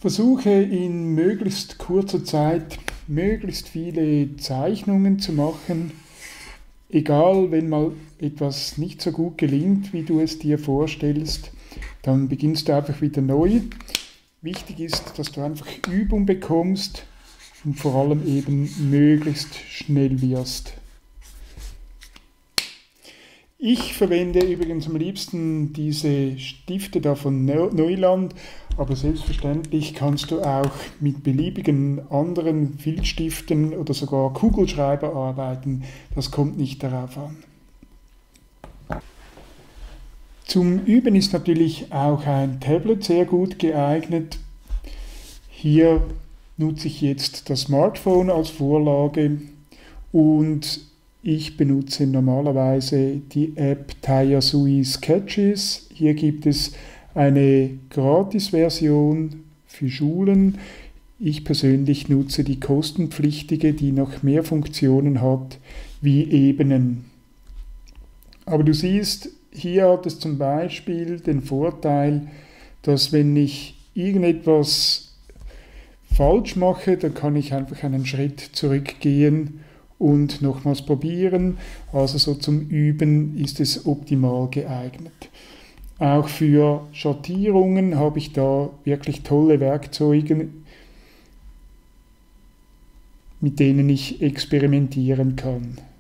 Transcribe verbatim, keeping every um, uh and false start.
Versuche in möglichst kurzer Zeit möglichst viele Zeichnungen zu machen. Egal, wenn mal etwas nicht so gut gelingt, wie du es dir vorstellst, dann beginnst du einfach wieder neu. Wichtig ist, dass du einfach Übung bekommst und vor allem eben möglichst schnell wirst. Ich verwende übrigens am liebsten diese Stifte da von Neuland, aber selbstverständlich kannst du auch mit beliebigen anderen Filzstiften oder sogar Kugelschreiber arbeiten. Das kommt nicht darauf an. Zum Üben ist natürlich auch ein Tablet sehr gut geeignet. Hier nutze ich jetzt das Smartphone als Vorlage und ich benutze normalerweise die App Tayasui Sketches. Hier gibt es eine Gratis-Version für Schulen. Ich persönlich nutze die kostenpflichtige, die noch mehr Funktionen hat, wie Ebenen. Aber du siehst, hier hat es zum Beispiel den Vorteil, dass wenn ich irgendetwas falsch mache, dann kann ich einfach einen Schritt zurückgehen und nochmals probieren. Also so zum Üben ist es optimal geeignet. Auch für Schattierungen habe ich da wirklich tolle Werkzeuge, mit denen ich experimentieren kann.